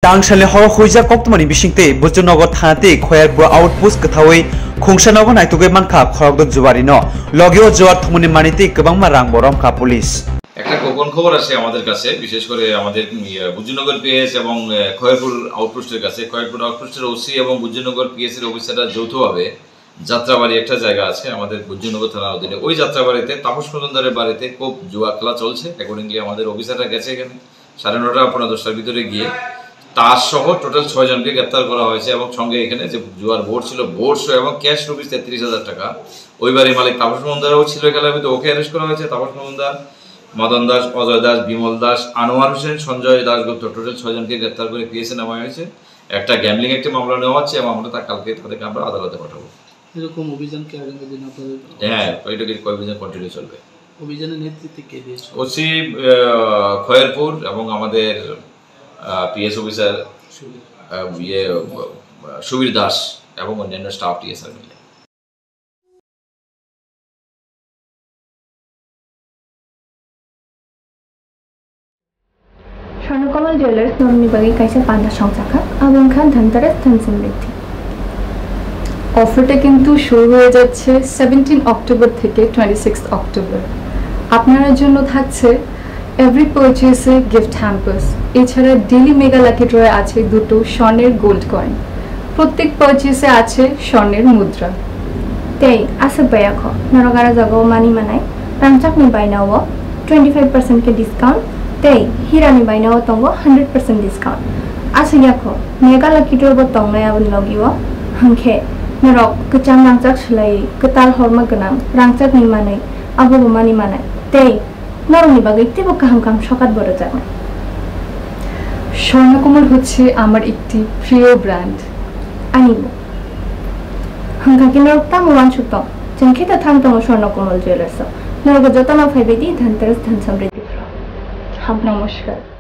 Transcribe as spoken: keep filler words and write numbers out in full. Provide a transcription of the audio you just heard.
Tangshale Hor Hoja Koptmani Bishingte, Bujunogo Tante, Khoyarpur Outpost Kataway, Khongshanogo Naituge Manka, Khorokdok Juwari no, Logio Jawar Thumuni Maniti, Kwbangma Rang Romkha Police. একটা গোপন খবর আছে আমাদের কাছে বিশেষ করে আমাদের বুজুনগর পিএস এবং খয়রপুর আউটপোস্টের কাছে খয়রপুর আউটপোস্টের ওসি এবং বুজুনগর পিএস এর অফিসাররা যৌথভাবে যাত্রাবাড়ি একটা জায়গা আছে আমাদের বুজুনগর থানার অধীনে ওই যাত্রাবাড়িতে তাপস মজুমদারের বাড়িতে খুব জুয়া খেলা চলছে অ্যাকর্ডিংলি আমাদের অফিসাররা গেছে এখানে সাড়ে নটা পনেরো দশটার ভিতরে গিয়ে তার সহ টোটাল ছয় জনকে গ্রেপ্তার করা হয়েছে এবং সঙ্গে এখানে যে জুয়ার বোর্ড ছিল বোর্ড সহ এবং ক্যাশ রুপিস তেত্রিশ হাজার টাকা ওই বাড়ির মালিক তাপস মজুমদারও ছিল খেলার ভিতরে ওকে অ্যারেস্ট করা হয়েছে তাপস মজুমদার মদন দাস অজয় দাস বিমল দাস আনোয়ার হোসেন সঞ্জয় দাসগুপ্ত টোটাল ছয়জনকে গ্রেপ্তার করে পিএসএ নেওয়া হয়েছে একটা গ্যাম্বলিং একটি মামলা নেওয়া হচ্ছে এবং আমরা তা কালকে তাদেরকে আমরা আদালতে পাঠাবো এরকম অভিযান কি আগামী দিন আপনাদের হ্যাঁ ওইটাকে অভিযান কন্টিনিউ চলবে অভিযানের নেতৃত্বে কে দিয়েছে ওসি খয়রপুর এবং আমাদের পিএস অফিসার ইয়ে সুবীর দাস এবং অন্যান্য স্টাফ টিএসআর মিলে Swrangchati Jewelers nomni bagi kaisa panda Swrangchati Romkha Dhantaras Dhan Samriddhi অফারটা কিন্তু শুরু হয়ে যাচ্ছে সেভেন্টিন অক্টোবর থেকে টোয়েন্টি সিক্স অক্টোবর আপনাদের জন্য থাকছে এভরি পারচেজে গিফট হ্যাম্পার্স এছাড়া ডেইলি মেগা লাকি ড্রয়ে আছে দুটো স্বর্ণের গোল্ড কয়েন প্রত্যেক পারচেজে আছে স্বর্ণের মুদ্রা তেই আসে বায়াখো নরগারা জাগাও মানি মানাই রাংচাকনি বাইনাও টোয়েন্টি ফাইভ পার্সেন্ট কে ডিসকাউন্ট তেই হিরানি বাইনাও তঙ্গো হান্ড্রেড পার্সেন্ট ডিসকাউন্ট আসে ইয়াখো মেগা লাকি ড্রয়ে বো তংনাই আবন লগিও হাংখে Narok kecang rangcak selai ketal horma genang rangcak ni manai abu mani manai tei narong ni bagai tibo kaham kaham shokat boro jangan Swarnakamal হচ্ছে আমার একটি প্রিয় brand anibo hangkaki narok tamu wan sutong jengkita thang tongo Swrangchati Jewelers narok jotana phaibe di Dhantaras Dhan Samriddhi নমস্কার